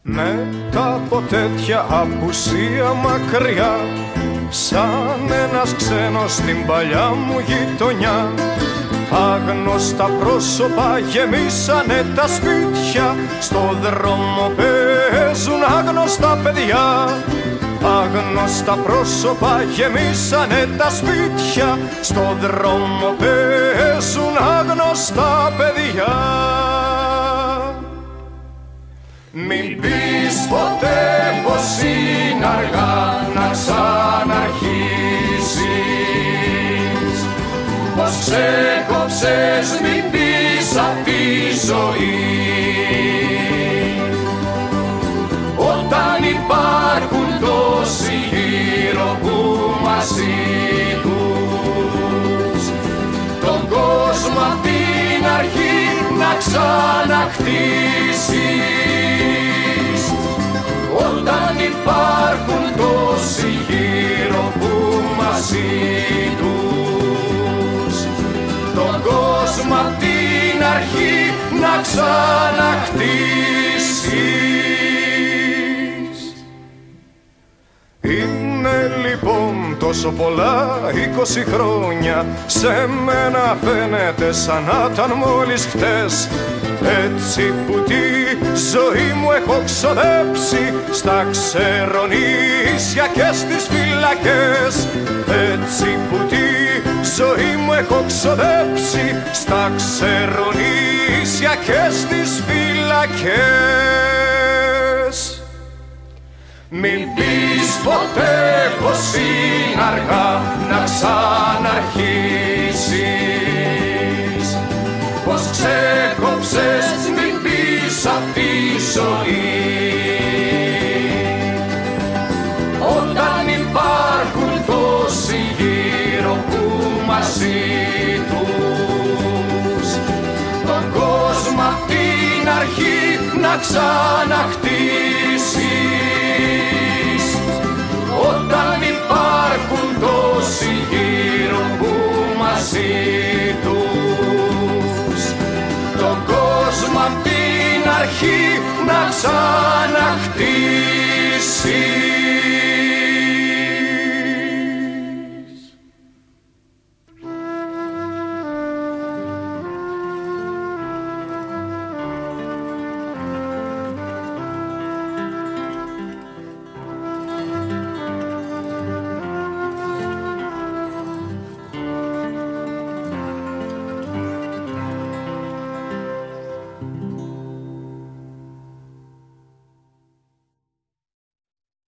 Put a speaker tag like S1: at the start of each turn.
S1: Μετά από τέτοια απουσία μακριά, σαν ένας ξένος στην παλιά μου γειτονιά, άγνωστα πρόσωπα γεμίσανε τα σπίτια, στο δρόμο παίζουν άγνωστα παιδιά. Άγνωστα πρόσωπα γεμίσανε τα σπίτια, στο δρόμο παίζουν άγνωστα παιδιά. Μην πεις ποτέ πως είναι αργά να ξαναρχίσεις, πως ξέκοψες μην πεις απ' τη ζωή. Όταν υπάρχουν τόσοι γύρω που μαζί τους τον κόσμο απ' την αρχή να ξαναχτίσεις. Όταν υπάρχουν τόσοι γύρω που μαζί τους τον κόσμο απ' την αρχή να ξαναχτίσεις. Είναι λοιπόν τόσο πολλά 20 χρόνια, σε μένα φαίνεται σαν να ήταν μόλις χτες. Έτσι που τη ζωή μου έχω ξοδέψει στα ξερονήσια και στις φυλακές. Έτσι που τη ζωή μου έχω ξοδέψει στα ξερονήσια και στις φυλακές. Μην πεις ποτέ πως είναι αργά να ξαναρχίσεις, πως ξέκοψες μην πεις απ' τη ζωή. Όταν υπάρχουν τόσοι γύρω που μαζί τους τον κόσμο απ' την αρχή να ξαναχτίσεις. Όταν υπάρχουν τόσοι γύρω που μαζί τους τον κόσμο απ' την αρχή να ξαναχτίσεις.